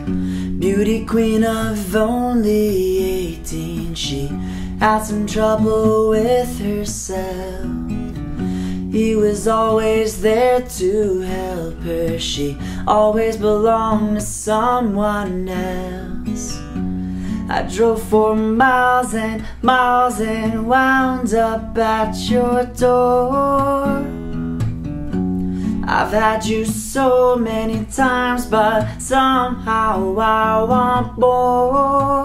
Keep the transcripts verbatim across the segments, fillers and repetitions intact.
Beauty queen of only eighteen, she had some trouble with herself. He was always there to help her, she always belonged to someone else. I drove for miles and miles and wound up at your door. I've had you so many times, but somehow I want more.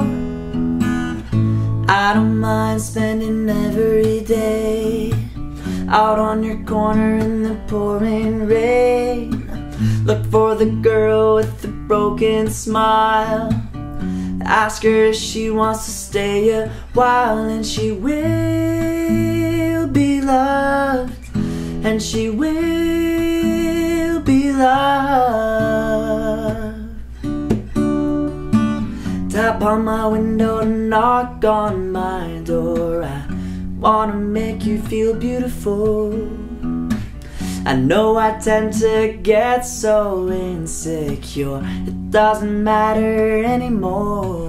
I don't mind spending every day out on your corner in the pouring rain. Look for the girl with the broken smile. Ask her if she wants to stay a while, and she will be loved, and she will be loved. Tap on my window, knock on my door. I wanna make you feel beautiful. I know I tend to get so insecure, it doesn't matter anymore.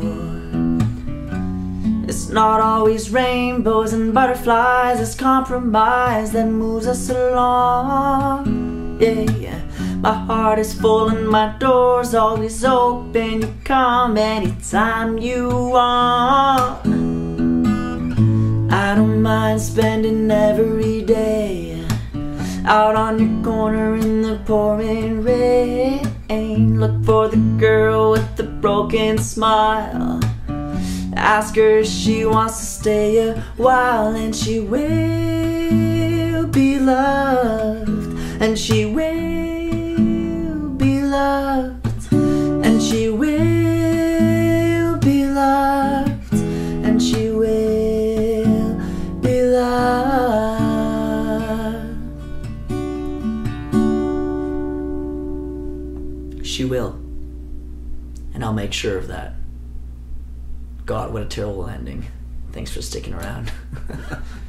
It's not always rainbows and butterflies, it's compromise that moves us along. Yeah, yeah. My heart is full and my door's always open. You come anytime you want. I don't mind spending every day out on your corner in the pouring rain. Look for the girl with the broken smile. Ask her if she wants to stay a while, and she will be loved, and she will be loved, and she will be loved, and she will be loved. She will, and I'll make sure of that. God, what a terrible ending. Thanks for sticking around.